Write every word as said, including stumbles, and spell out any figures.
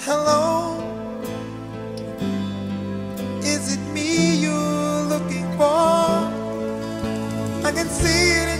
Hello, is it me you're looking for? I can see it